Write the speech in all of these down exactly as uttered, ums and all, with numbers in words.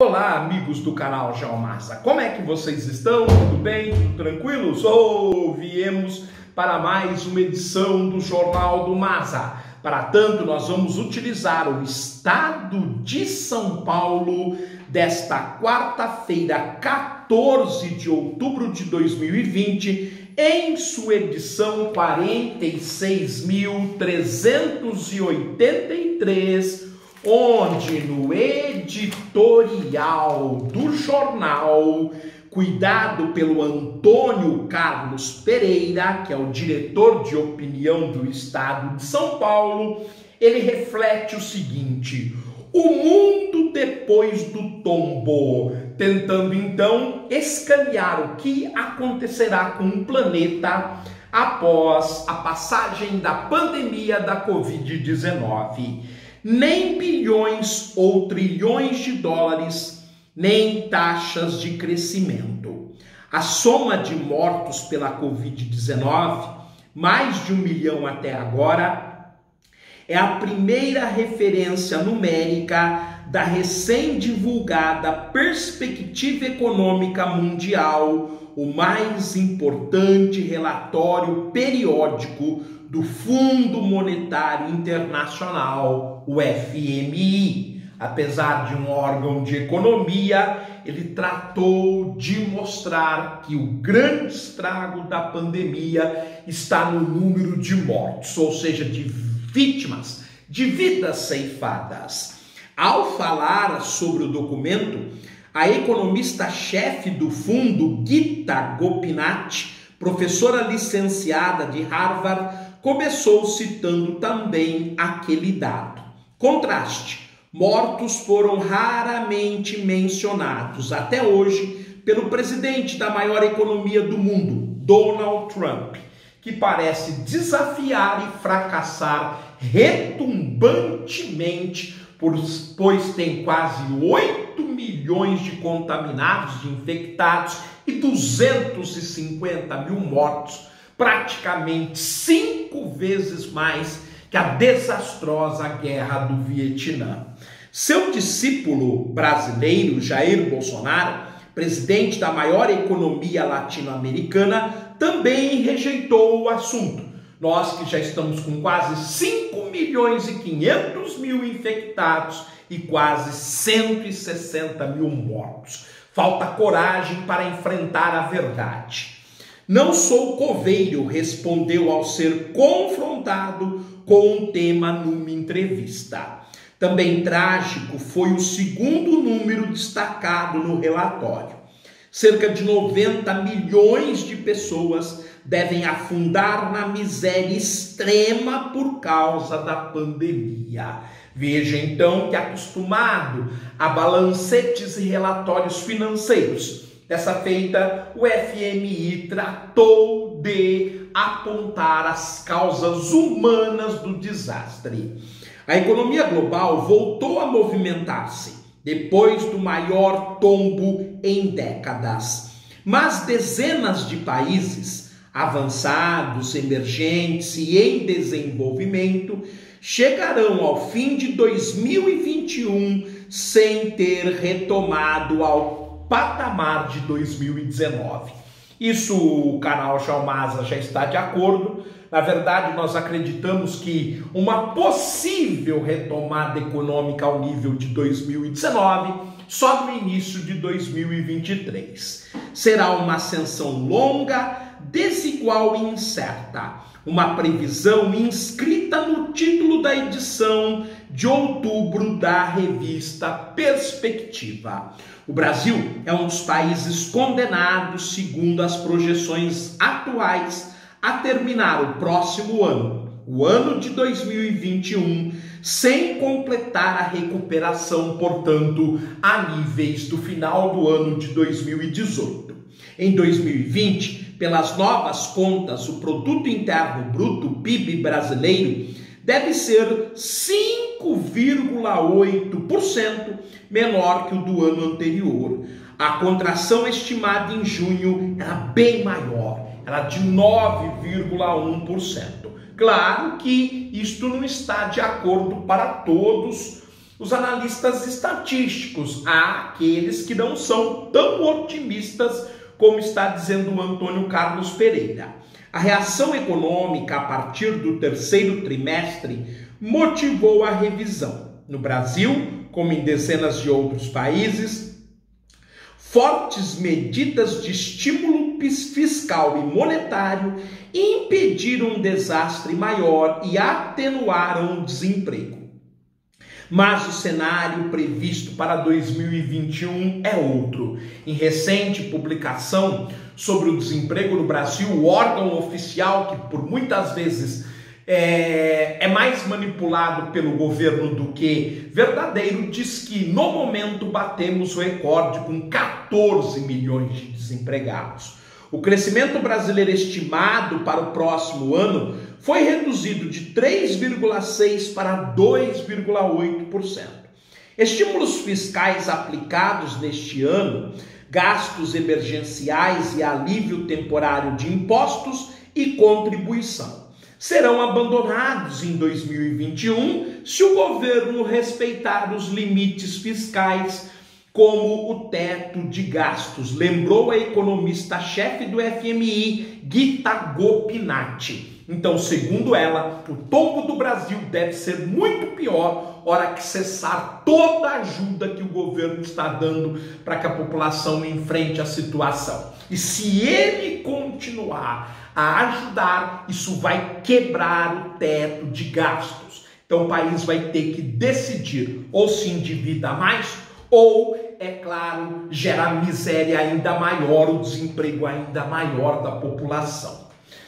Olá, amigos do canal Geomasa, como é que vocês estão? Tudo bem? Tudo tranquilos? Ou viemos para mais uma edição do Jornal do Masa. Para tanto, nós vamos utilizar o estado de São Paulo desta quarta-feira, quatorze de outubro de dois mil e vinte, em sua edição quarenta e seis mil trezentos e oitenta e três, onde no editorial do jornal, cuidado pelo Antônio Carlos Pereira, que é o diretor de opinião do estado de São Paulo, ele reflete o seguinte: o mundo depois do tombo, tentando então escanear o que acontecerá com o planeta após a passagem da pandemia da covid dezenove. Nem bilhões ou trilhões de dólares, nem taxas de crescimento. A soma de mortos pela covid dezenove, mais de um milhão até agora, é a primeira referência numérica da recém-divulgada Perspectiva Econômica Mundial, o mais importante relatório periódico do Fundo Monetário Internacional, o F M I. Apesar de um órgão de economia, ele tratou de mostrar que o grande estrago da pandemia está no número de mortos, ou seja, de vítimas, de vidas ceifadas. Ao falar sobre o documento, a economista-chefe do fundo, Gita Gopinath, professora licenciada de Harvard, começou citando também aquele dado. Contraste: mortos foram raramente mencionados até hoje pelo presidente da maior economia do mundo, Donald Trump, que parece desafiar e fracassar retumbantemente, pois tem quase oito milhões de contaminados, de infectados e duzentos e cinquenta mil mortos, praticamente cinco vezes mais que a desastrosa guerra do Vietnã. Seu discípulo brasileiro, Jair Bolsonaro, presidente da maior economia latino-americana, também rejeitou o assunto. Nós que já estamos com quase cinco milhões e quinhentos mil infectados e quase cento e sessenta mil mortos. Falta coragem para enfrentar a verdade. Não sou coveiro, respondeu ao ser confrontado com um tema numa entrevista. Também trágico foi o segundo número destacado no relatório. Cerca de noventa milhões de pessoas devem afundar na miséria extrema por causa da pandemia. Veja então que, acostumado a balancetes e relatórios financeiros, dessa feita, o F M I tratou de apontar as causas humanas do desastre. A economia global voltou a movimentar-se depois do maior tombo em décadas. Mas dezenas de países avançados, emergentes e em desenvolvimento chegarão ao fim de dois mil e vinte e um sem ter retomado ao patamar de dois mil e dezenove. Isso o canal Geomasa já está de acordo. Na verdade, nós acreditamos que uma possível retomada econômica ao nível de dois mil e dezenove só no início de dois mil e vinte e três. Será uma ascensão longa, desigual e incerta. Uma previsão inscrita no título da edição de outubro da revista Perspectiva. O Brasil é um dos países condenados, segundo as projeções atuais, a terminar o próximo ano, o ano de dois mil e vinte e um, sem completar a recuperação, portanto, a níveis do final do ano de dois mil e dezoito. Em dois mil e vinte, pelas novas contas, o Produto Interno Bruto, o P I B brasileiro, deve ser cinco vírgula oito por cento menor que o do ano anterior. A contração estimada em junho era bem maior, era de nove vírgula um por cento. Claro que isto não está de acordo para todos os analistas estatísticos, há aqueles que não são tão otimistas como está dizendo o Antônio Carlos Pereira. A reação econômica a partir do terceiro trimestre motivou a revisão. No Brasil, como em dezenas de outros países, fortes medidas de estímulo fiscal e monetário impediram um desastre maior e atenuaram o desemprego. Mas o cenário previsto para dois mil e vinte e um é outro. Em recente publicação sobre o desemprego no Brasil, o órgão oficial, que por muitas vezes é, é mais manipulado pelo governo do que verdadeiro, diz que no momento batemos o recorde com quatorze milhões de desempregados. O crescimento brasileiro estimado para o próximo ano foi reduzido de três vírgula seis por cento para dois vírgula oito por cento. Estímulos fiscais aplicados neste ano, gastos emergenciais e alívio temporário de impostos e contribuição, serão abandonados em dois mil e vinte e um se o governo respeitar os limites fiscais, como o teto de gastos, lembrou a economista-chefe do F M I, Gita Gopinath. Então, segundo ela, o tombo do Brasil deve ser muito pior hora que cessar toda a ajuda que o governo está dando para que a população enfrente a situação. E se ele continuar a ajudar, isso vai quebrar o teto de gastos. Então, o país vai ter que decidir ou se endivida mais, ou, é claro, gerar miséria ainda maior, o desemprego ainda maior da população.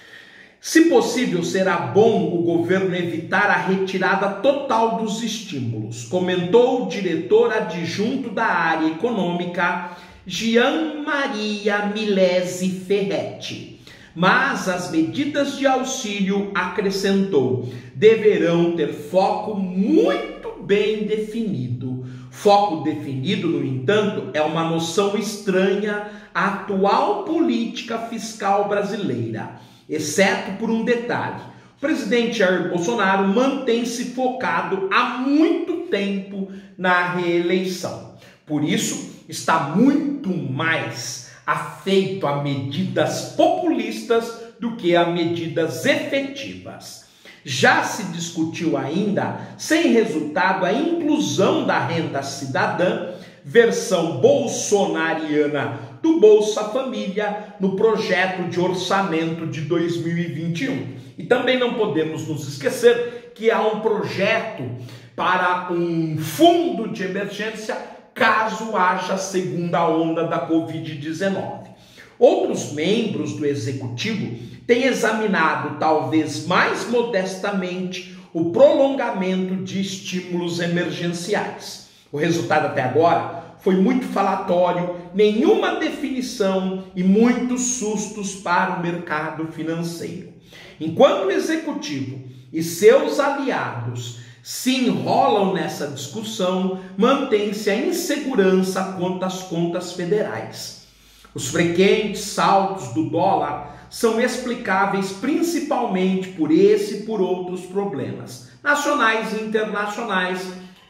Se possível, será bom o governo evitar a retirada total dos estímulos, comentou o diretor adjunto da área econômica, Jean Maria Milesi Ferretti. Mas as medidas de auxílio, acrescentou, deverão ter foco muito bem definido. Foco definido, no entanto, é uma noção estranha à atual política fiscal brasileira, exceto por um detalhe. O presidente Jair Bolsonaro mantém-se focado há muito tempo na reeleição. Por isso, está muito mais afeito a medidas populistas do que a medidas efetivas. Já se discutiu ainda, sem resultado, a inclusão da renda cidadã, versão bolsonariana do Bolsa Família, no projeto de orçamento de dois mil e vinte e um. E também não podemos nos esquecer que há um projeto para um fundo de emergência caso haja segunda onda da covid dezenove. Outros membros do executivo têm examinado, talvez mais modestamente, o prolongamento de estímulos emergenciais. O resultado até agora foi muito falatório, nenhuma definição e muitos sustos para o mercado financeiro. Enquanto o executivo e seus aliados se enrolam nessa discussão, mantém-se a insegurança quanto às contas federais. Os frequentes saltos do dólar são explicáveis principalmente por esse e por outros problemas nacionais e internacionais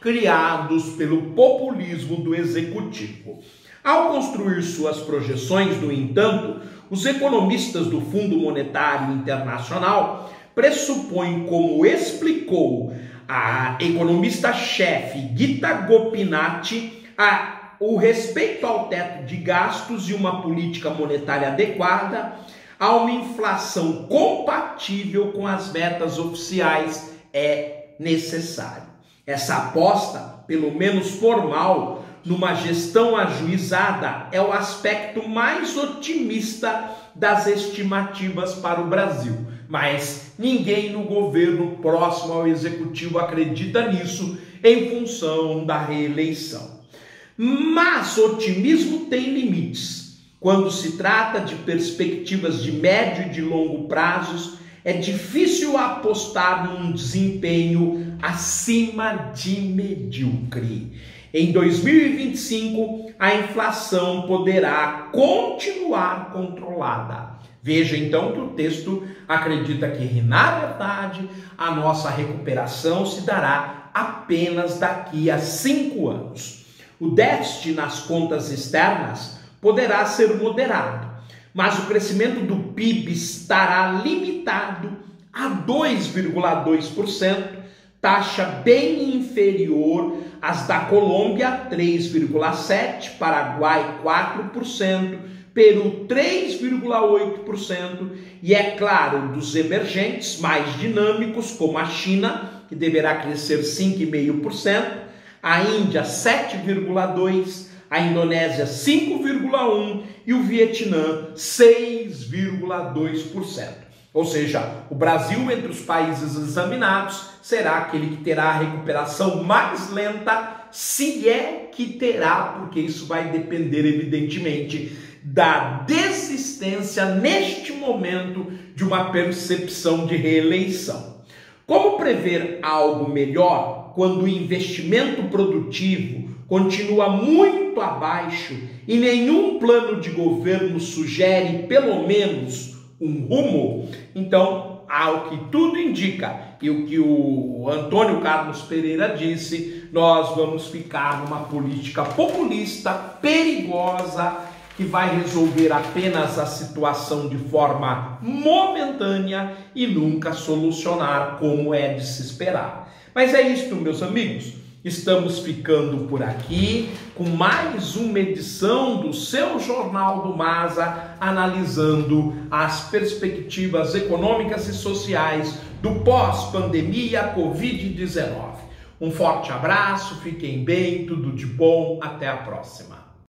criados pelo populismo do executivo. Ao construir suas projeções, no entanto, os economistas do Fundo Monetário Internacional pressupõem, como explicou a economista-chefe Gita Gopinath, a o respeito ao teto de gastos e uma política monetária adequada, a uma inflação compatível com as metas oficiais é necessário. Essa aposta, pelo menos formal, numa gestão ajuizada é o aspecto mais otimista das estimativas para o Brasil. Mas ninguém no governo próximo ao executivo acredita nisso em função da reeleição. Mas o otimismo tem limites. Quando se trata de perspectivas de médio e de longo prazos, é difícil apostar num desempenho acima de medíocre. Em dois mil e vinte e cinco, a inflação poderá continuar controlada. Veja então que o texto acredita que, na verdade, a nossa recuperação se dará mudar apenas daqui a cinco anos. O déficit nas contas externas poderá ser moderado, mas o crescimento do P I B estará limitado a dois vírgula dois por cento, taxa bem inferior às da Colômbia, três vírgula sete por cento, Paraguai, quatro por cento, Peru, três vírgula oito por cento e, é claro, dos emergentes mais dinâmicos, como a China, que deverá crescer cinco vírgula cinco por cento, a Índia, sete vírgula dois por cento, a Indonésia, cinco vírgula um por cento e o Vietnã, seis vírgula dois por cento. Ou seja, o Brasil, entre os países examinados, será aquele que terá a recuperação mais lenta, se é que terá, porque isso vai depender, evidentemente, da desistência, neste momento, de uma percepção de reeleição. Como prever algo melhor quando o investimento produtivo continua muito abaixo e nenhum plano de governo sugere, pelo menos, um rumo? Então, ao que tudo indica, e o que o Antônio Carlos Pereira disse, nós vamos ficar numa política populista, perigosa, que vai resolver apenas a situação de forma momentânea e nunca solucionar como é de se esperar. Mas é isso, meus amigos. Estamos ficando por aqui com mais uma edição do seu Jornal do Masa, analisando as perspectivas econômicas e sociais do pós-pandemia covid dezenove. Um forte abraço, fiquem bem, tudo de bom, até a próxima.